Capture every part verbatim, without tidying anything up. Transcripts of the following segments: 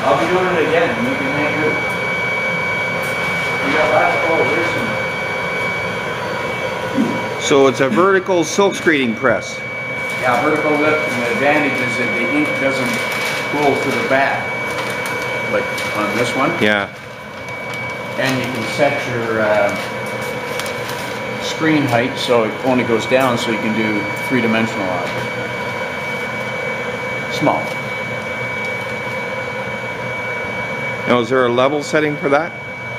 I'll be doing it again, and you can hang out. We got lots of, oh, there's some. So it's a vertical silk screening press. Yeah, vertical lift, and the advantage is that the ink doesn't pool to the back, like on this one. Yeah. And you can set your uh, screen height so it only goes down, so you can do three-dimensional objects. Small. Now, is there a level setting for that?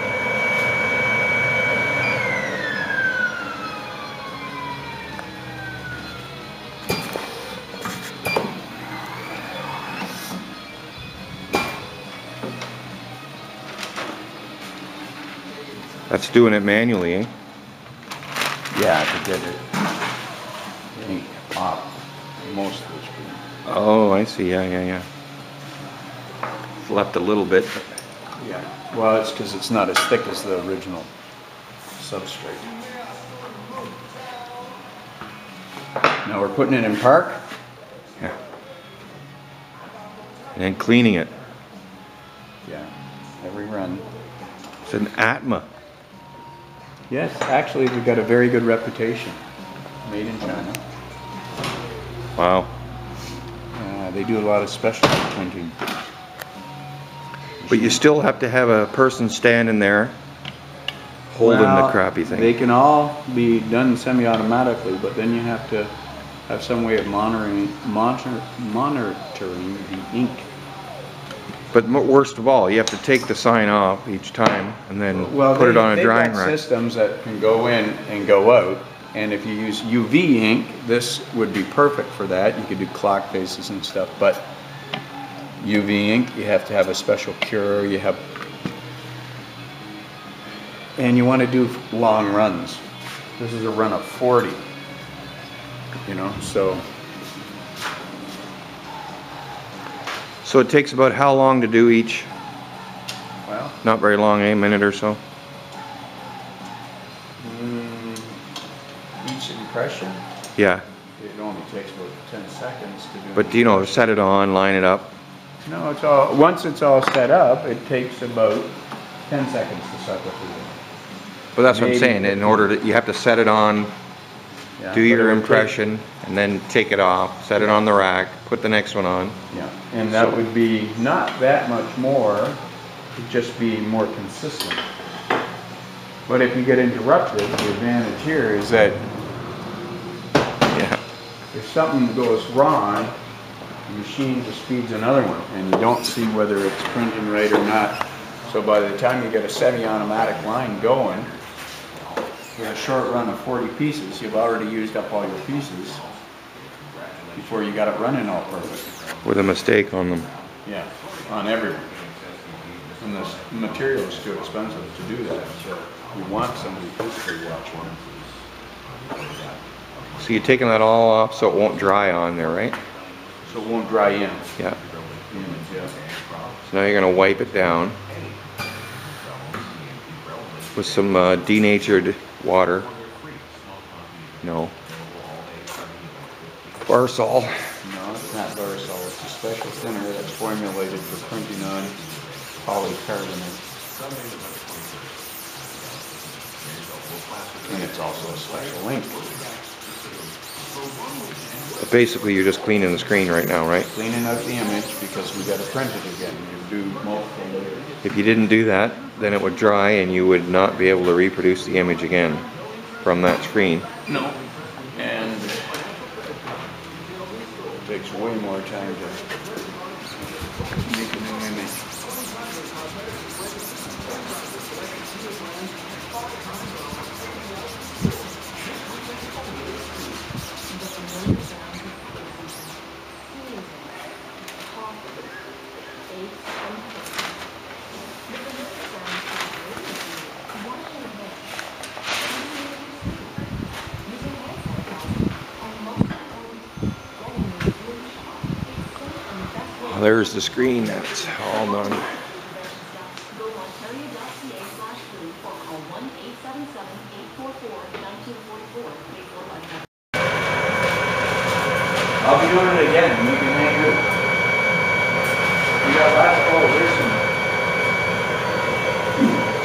That's doing it manually, eh? Yeah, to get it ink off most of the screen. Oh, I see. Yeah, yeah, yeah. It's left a little bit. But... Yeah. Well, it's because it's not as thick as the original substrate. Now we're putting it in park. Yeah. And then cleaning it. Yeah. Every run. It's an Atma. Yes, actually, we've got a very good reputation. Made in China. Wow. Uh, they do a lot of specialty printing. But you still have to have a person standing there holding well, the crappy thing. They can all be done semi-automatically, but then you have to have some way of monitoring, monitor, monitoring the ink. But worst of all, you have to take the sign off each time and then well, put they, it on a drying got rack. Systems that can go in and go out, and if you use U V ink, this would be perfect for that. You could do clock faces and stuff, but U V ink, you have to have a special cure. You have, and you want to do long runs. This is a run of forty. You know, so. So it takes about how long to do each? Well, not very long, eh? A minute or so. Mm, each impression? Yeah. It only takes about ten seconds to do. But you know, set it on, line it up. No, it's all, once it's all set up, it takes about ten seconds to cycle through it. But that's Maybe. what I'm saying. In order to, you have to set it on, Yeah, do your take- impression, and then take it off, set it on the rack, put the next one on. Yeah, and that would be not that much more, it'd just be more consistent. But if you get interrupted, the advantage here is that Yeah. if something goes wrong, the machine just feeds another one, and you don't see whether it's printing right or not. So by the time you get a semi-automatic line going, you have a short run of forty pieces, you've already used up all your pieces before you got it running all perfect. With a mistake on them. Yeah, on everyone. And the material is too expensive to do that, so you want somebody physically watching. So you're taking that all off so it won't dry on there, right? So it won't dry in. Yeah. Image, yeah. So now you're going to wipe it down with some uh, denatured water. No. Barsol. No, it's not Barisol. It's a special thinner that's formulated for printing on polycarbonate. And it's also a special ink. But basically, you're just cleaning the screen right now, right? Cleaning out the image because we got to print it again. You do multiple layers. If you didn't do that, then it would dry and you would not be able to reproduce the image again from that screen. No. And it takes way more time to make a new image. Well, there's the screen. That's all done. I'll be doing it again. You can hang out. We got lots of, oh, there's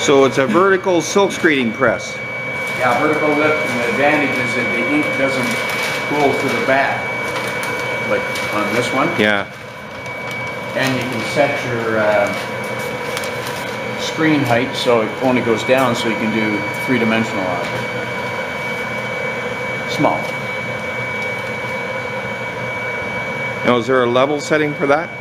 So it's a vertical silk screening press. Yeah, vertical lift, and the advantage is that the ink doesn't pool to the back, like on this one. Yeah. And you can set your uh, screen height so it only goes down, so you can do three-dimensional object. Small. Now, is there a level setting for that?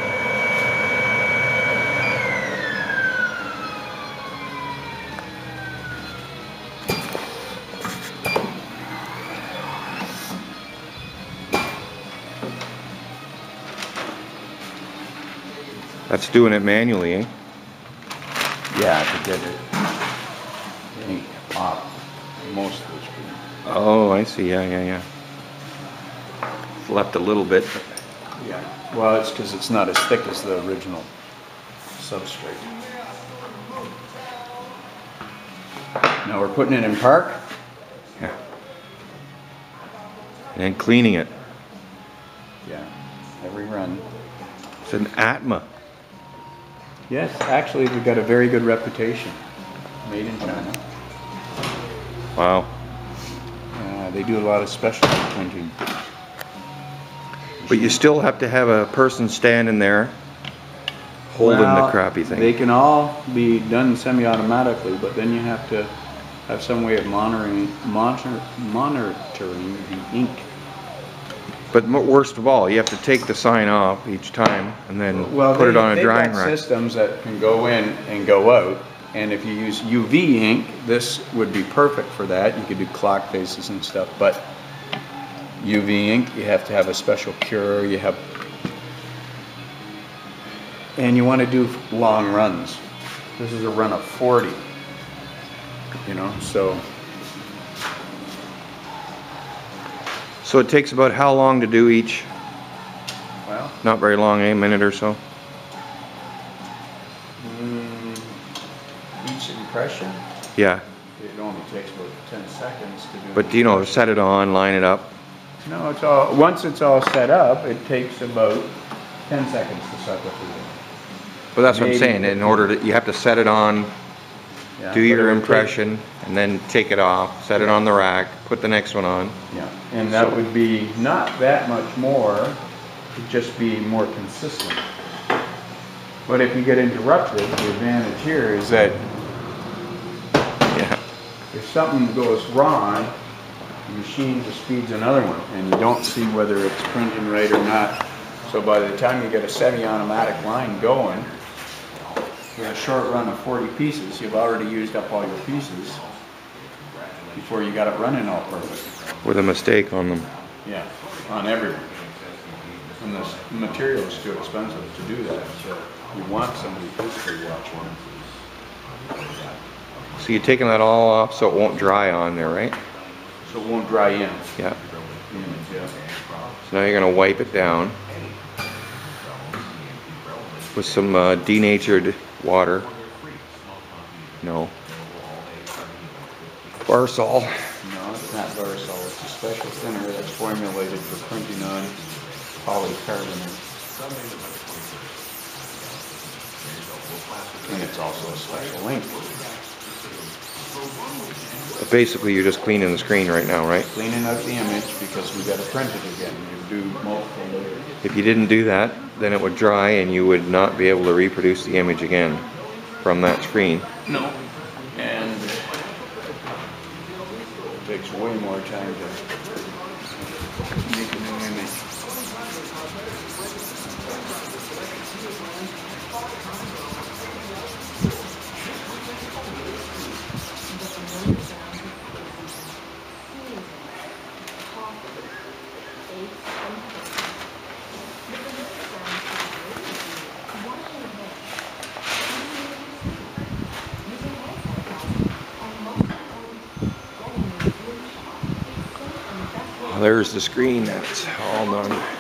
That's doing it manually, eh? Yeah, to get it ink off most of the screen. Oh, I see. Yeah, yeah, yeah. It's left a little bit. Yeah. Well, it's because it's not as thick as the original substrate. Now we're putting it in park. Yeah. And then cleaning it. Yeah. Every run. It's an Atma. Yes, actually, we've got a very good reputation. Made in China. Wow. Uh, they do a lot of specialty printing. But you still have to have a person standing there holding Well, the crappy thing. They can all be done semi-automatically, but then you have to have some way of monitoring, monitor, monitoring the ink. But mo- worst of all, you have to take the sign off each time and then Well, put they, it on a they've drying got rack. systems that can go in and go out, and if you use U V ink, this would be perfect for that. You could do clock faces and stuff, but U V ink, you have to have a special cure. You have, and you want to do long runs. This is a run of forty. You know, so. So it takes about how long to do each? Well, Not very long, eh? A minute or so? mm, each impression, Yeah. it only takes about ten seconds to do. But you know, set it on, line it up. No, it's all, once it's all set up, it takes about ten seconds to suck up the ink. But that's what I'm Maybe. saying. In order to, you have to set it on, Yeah, do but your it would impression, and then take it off, set it on the rack, put the next one on. take- Yeah, and that would be not that much more, it'd just be more consistent. But if you get interrupted, the advantage here is that Yeah. if something goes wrong, the machine just feeds another one, and you don't see whether it's printing right or not. So by the time you get a semi-automatic line going, with a short run of forty pieces, you've already used up all your pieces before you got it running all perfect. With a mistake on them. Yeah, on everyone. And the s- material is too expensive to do that, so you want somebody physically watching. So you're taking that all off so it won't dry on there, right? So it won't dry in. Yeah. Yeah. So now you're going to wipe it down with some uh, denatured water. No. Barsol. No, it's not Verisol. It's a special thinner that's formulated for printing on polycarbonate. And it's also a special ink. But basically, you're just cleaning the screen right now, right? Cleaning out the image because we got to print it again. You do multiple layers. If you didn't do that, then it would dry and you would not be able to reproduce the image again from that screen. No. And it takes way more time to make a new image. There's the screen, that's all done.